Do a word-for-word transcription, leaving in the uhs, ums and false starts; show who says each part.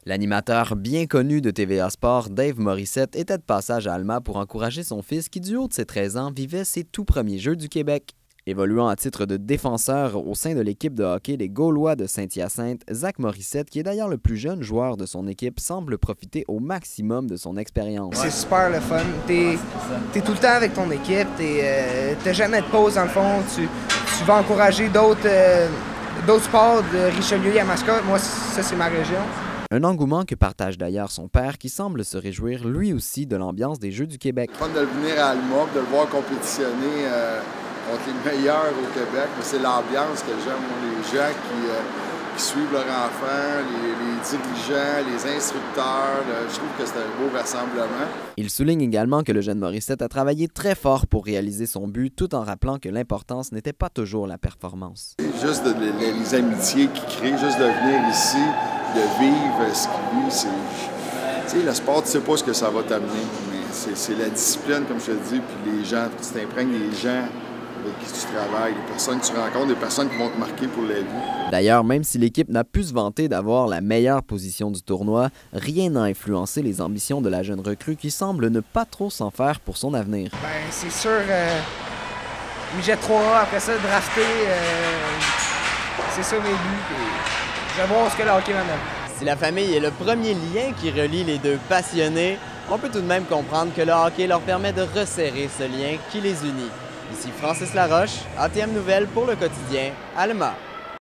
Speaker 1: L'animateur bien connu de T V A Sport, Dave Morissette, était de passage à Alma pour encourager son fils qui, du haut de ses treize ans, vivait ses tout premiers Jeux du Québec. Évoluant à titre de défenseur au sein de l'équipe de hockey des Gaulois de Saint-Hyacinthe, Zach Morissette, qui est d'ailleurs le plus jeune joueur de son équipe, semble profiter au maximum de son expérience.
Speaker 2: C'est super le fun. T'es es tout le temps avec ton équipe, euh, t'as jamais de pause dans le fond. Tu, tu vas encourager d'autres euh, d'autres sports de Richelieu et Yamaska. Moi, ça, c'est ma région.
Speaker 1: Un engouement que partage d'ailleurs son père qui semble se réjouir lui aussi de l'ambiance des Jeux du Québec.
Speaker 3: C'est fun de le venir à Alma, de le voir compétitionner euh, contre les meilleurs au Québec. C'est l'ambiance que j'aime, les gens qui, euh, qui suivent leur enfant, les, les dirigeants, les instructeurs. Là, je trouve que c'est un beau rassemblement.
Speaker 1: Il souligne également que le jeune Morissette a travaillé très fort pour réaliser son but, tout en rappelant que l'importance n'était pas toujours la performance.
Speaker 3: C'est juste de, les, les amitiés qu'il crée, juste de venir ici, de vivre ce qu'il vit. Tu sais, le sport, tu sais pas ce que ça va t'amener, mais c'est la discipline, comme je te dis, puis les gens, tu t'imprègnes des gens avec qui tu travailles, des personnes que tu rencontres, des personnes qui vont te marquer pour la vie.
Speaker 1: D'ailleurs, même si l'équipe n'a pu se vanter d'avoir la meilleure position du tournoi, rien n'a influencé les ambitions de la jeune recrue qui semble ne pas trop s'en faire pour son avenir.
Speaker 2: Ben, c'est sûr, euh, Midget trois A, après ça, drafté, euh, c'est ça mes buts. Et je vais voir ce que le hockey m'amène.
Speaker 4: Si la famille est le premier lien qui relie les deux passionnés, on peut tout de même comprendre que le hockey leur permet de resserrer ce lien qui les unit. Ici Francis Laroche, A T M Nouvelles pour le quotidien Alma.